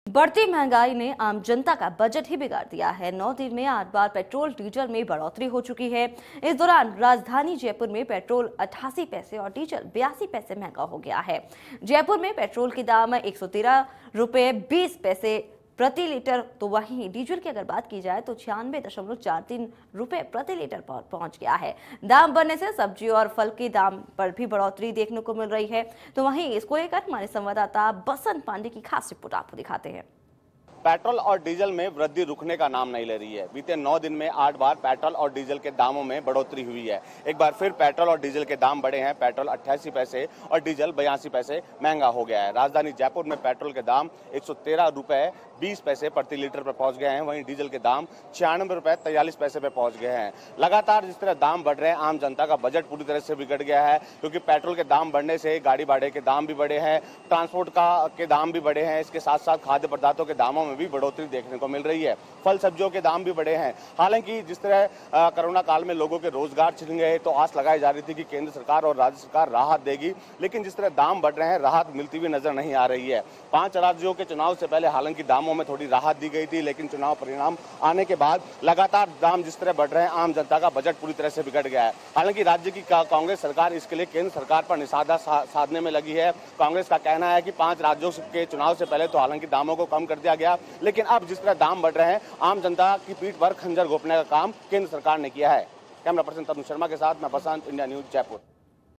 बढ़ती महंगाई ने आम जनता का बजट ही बिगाड़ दिया है। 9 दिन में 8 बार पेट्रोल डीजल में बढ़ोतरी हो चुकी है। इस दौरान राजधानी जयपुर में पेट्रोल 88 पैसे और डीजल 82 पैसे महंगा हो गया है। जयपुर में पेट्रोल के दाम 113 रुपये 20 पैसे प्रति लीटर, तो वहीं डीजल की अगर बात की जाए तो 96.43 रुपये प्रति लीटर पर पहुंच गया है। दाम बढ़ने से सब्जी और फल के दाम पर भी बढ़ोतरी देखने को मिल रही है। तो वहीं इसको लेकर हमारे संवाददाता बसंत पांडे की खास रिपोर्ट आपको दिखाते हैं। पेट्रोल और डीजल में वृद्धि रुकने का नाम नहीं ले रही है। बीते 9 दिन में 8 बार पेट्रोल और डीजल के दामों में बढ़ोतरी हुई है। एक बार फिर पेट्रोल और डीजल के दाम बढ़े हैं। पेट्रोल 88 पैसे और डीजल 82 पैसे महंगा हो गया है। राजधानी जयपुर में पेट्रोल के दाम 113 रुपये 20 पैसे प्रति लीटर पर पहुंच गए हैं। वहीं डीजल के दाम 96 रुपये 43 पैसे पे पहुंच गए हैं। लगातार जिस तरह दाम बढ़ रहे हैं, आम जनता का बजट पूरी तरह से बिगड़ गया है, क्योंकि पेट्रोल के दाम बढ़ने से गाड़ी भाड़े के दाम भी बढ़े हैं, ट्रांसपोर्ट के दाम भी बढ़े हैं। इसके साथ साथ खाद्य पदार्थों के दामों में भी बढ़ोतरी देखने को मिल रही है। फल सब्जियों के दाम भी बढ़े हैं। हालांकि जिस तरह कोरोना काल में लोगों के रोजगार छिन गए, तो आस लगाई जा रही थी कि केंद्र सरकार और राज्य सरकार राहत देगी, लेकिन जिस तरह दाम बढ़ रहे हैं, राहत मिलती हुई नजर नहीं आ रही है। 5 राज्यों के चुनाव से पहले हालांकि दामों में थोड़ी राहत दी गई थी, लेकिन चुनाव परिणाम आने के बाद लगातार दाम जिस तरह बढ़ रहे हैं, आम जनता का बजट पूरी तरह से बिगड़ गया है। हालांकि राज्य की कांग्रेस सरकार इसके लिए केंद्र सरकार पर निशाना साधने में लगी है। कांग्रेस का कहना है कि 5 राज्यों के चुनाव से पहले तो हालांकि दामों को कम कर दिया गया, लेकिन अब जिस तरह दाम बढ़ रहे हैं, आम जनता की पीठ पर खंजर घोंपने का काम केंद्र सरकार ने किया है। कैमरा पर्सन तनु शर्मा के साथ मैं बसंत, इंडिया न्यूज जयपुर।